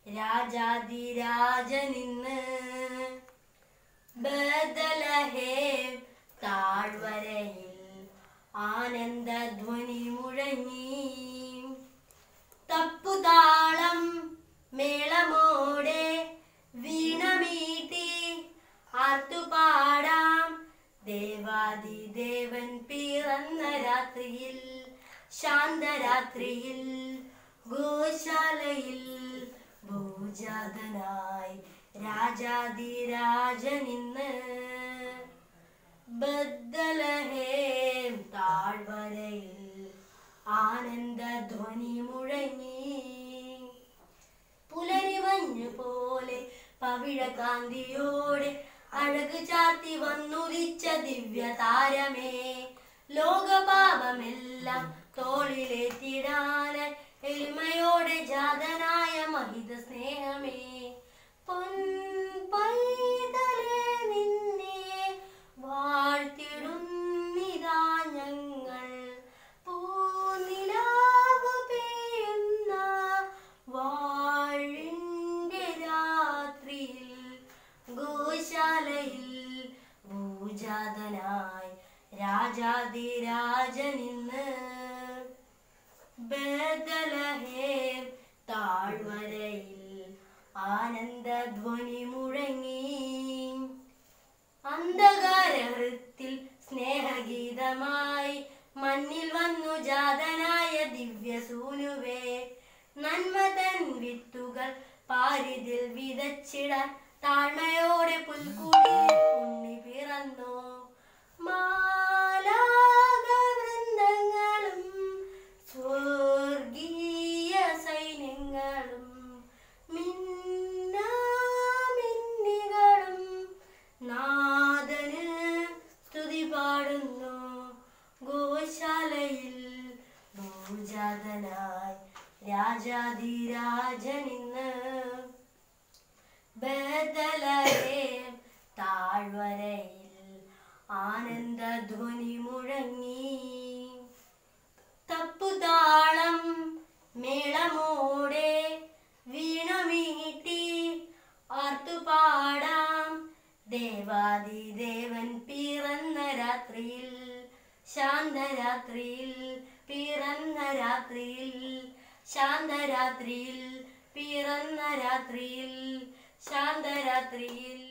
രാജാതിരാജനിന്ന് Bethlehem താഴ്വരയിൽ ആനന്ദധ്വനി മുഴങ്ങി. തപ്പുതാളം മേളമോടെ വീണമീട്ടി ആർത്തുപാടാം. ദേവാദിദേവൻ പിറന്ന രാത്രിയിൽ, ശാന്തരാത്രിയിൽ, ഗോശാലയിൽ ഭൂജാതനായി രാജാതിരാജനിന്ന് ബദലഹേം താഴ്വരയിൽ ആനന്ദധ്വനി മുഴങ്ങി. പുലരിമഞ്ഞു പോലെ പവിഴകാന്തിയോടെ അഴക് ചാർത്തി വന്നുദിച്ച ദിവ്യ താരമേ, ലോകപാപമെല്ലാം തോളിലേറ്റിടാനായി എളിമയോടെ ജാതനായ മഹിത സ്നേഹമേ, പൊൻപൈതലേ നിന്നെ വാഴ്ത്തിടുന്നിതാ ഞങ്ങൾ. പൂനിലാവ് പെയ്യുന്ന വാഴിന്റെ രാത്രിയിൽ ഗോശാലയിൽ ഭൂജാതനായി രാജാതിരാജനിന്ന് ബദലഹേം താഴ്വരയിൽ ആനന്ദധ്വനി മുഴങ്ങി. അന്ധകാരഹൃത്തിൽ സ്നേഹഗീതമായി മണ്ണിൽ വന്നു ജാതനായ ദിവ്യസൂനുവേ, നന്മതൻ വിത്തുകൾ പാരിതിൽ വിതച്ചിടാൻ താഴ്മയോടെ പുൽക്കൂടിൽ ഉണ്ണി പിറന്നു. മാലാഖവൃന്ദങ്ങളും സ്വർഗീയ സൈന്യങ്ങളും മിന്നാമിന്നികളും നാഥന് സ്തുതി പാടുന്നു. ഗോശാലയിൽ ഭൂജാതനായി രാജാതിരാജനിന്ന് ബദലഹേം താഴ്വരയിൽ ആനന്ദധ്വനി മുഴങ്ങി. തപ്പുതാളം മേളമോടെ വീണമീട്ടി ആർത്തുപാടാം. ദേവാദിദേവൻ പിറന്ന രാത്രിയിൽ, ശാന്തരാത്രിയിൽ, പിറന്ന രാത്രിയിൽ, ശാന്തരാത്രിയിൽ, പിറന്ന രാത്രിയിൽ, ശാന്തരാത്രിയിൽ.